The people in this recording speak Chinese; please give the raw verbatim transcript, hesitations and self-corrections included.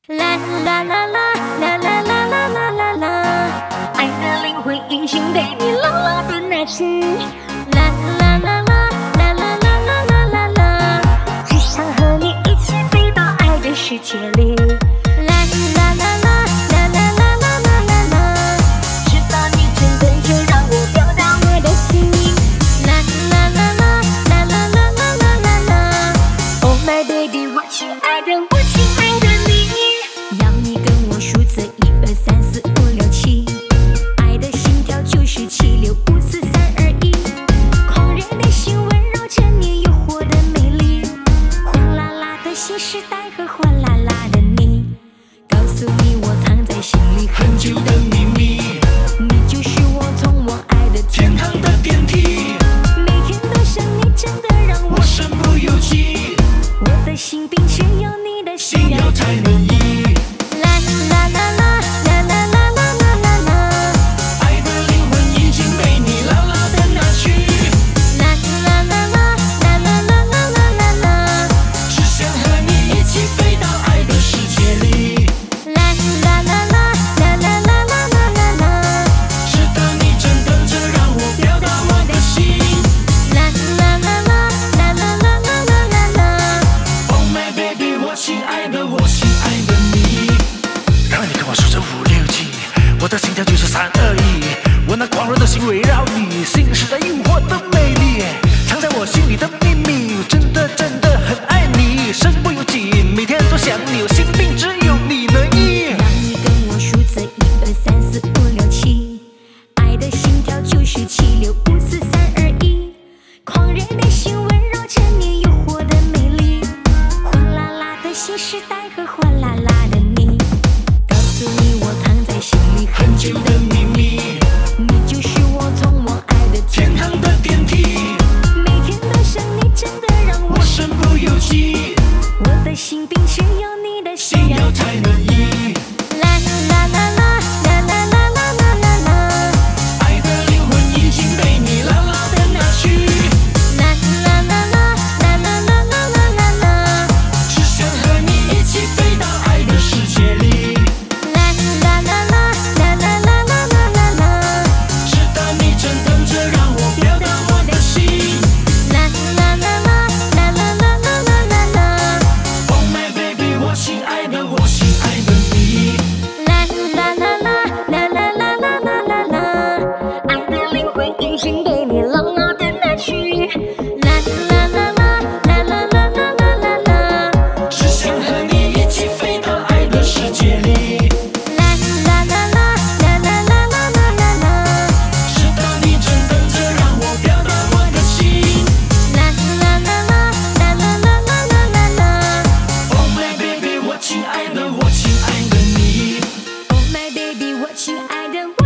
啦啦啦啦啦啦啦啦啦啦啦，爱的灵魂已经被你牢牢的拿去。啦啦啦啦啦啦啦啦啦啦啦，只想和你一起飞到爱的世界里。啦啦啦啦啦啦啦啦啦啦啦，直到你真的就让我表达我的心。啦啦啦啦啦啦啦啦啦啦啦 ，Oh my baby， 我亲爱的，我亲爱的你。 要你跟我数字一二三四五六七，爱的心跳就是七六五四三二一，狂热的心温柔着你诱惑的美丽，火辣辣的新时代和火辣辣的你，告诉你我藏在心里很久的秘密，你就是我通往爱的天堂的电梯，每天都想你真的让我身不由己，我的心并且有你的心要才能移。 啦啦啦啦啦啦啦啦啦啦，爱的灵魂已经被你牢牢的拿去。啦啦啦啦啦啦啦啦啦啦啦，只想和你一起飞到爱的世界里。啦啦啦啦啦啦啦啦啦啦啦，直到你正等着让我表达我的心。啦啦啦啦啦啦啦啦啦啦啦 ，Oh my baby， 我亲爱的，我亲爱的你。 让你跟我数着五六七，我的心跳就是三二一。我那狂热的心围绕你，心是在诱惑的魅力，藏在我心里的秘密。真的真的很爱你，身不由己，每天都想你，我心病只有你能医。让你跟我数着一二三四五六七，爱的心跳就是七六五四三二一，狂热的心温柔着你诱惑的美丽，火辣辣的新时代和火辣辣的你。 告诉你我藏在心里很久的秘密，你就是我通往爱的天堂的电梯，每天都想你真的让我身不由己，我的心并且有你的心要才能移。啦啦啦啦啦啦啦啦啦啦啦，爱的灵魂已经被你牢牢的拿去。啦啦啦啦啦啦啦啦啦啦啦，只想和你一起飞到爱的世界里。 啦啦啦啦啦啦啦啦啦啦，直到你正等着让我表达我的心。啦啦啦啦啦啦啦啦啦啦 ，Oh my baby， 我亲爱的，我亲爱的你。啦啦啦啦啦啦啦啦啦啦啦，爱的灵魂已经被你牢牢的拿去。啦啦啦啦啦啦啦啦啦啦啦，只想和你一起飞到爱的世界里。 啦啦啦啦啦啦啦啦啦啦，直到你正等着让我表达我的心。啦啦啦啦啦啦啦啦啦啦 ，Oh my baby， 我亲爱的，我亲爱的你。Oh my baby， 我亲爱的我。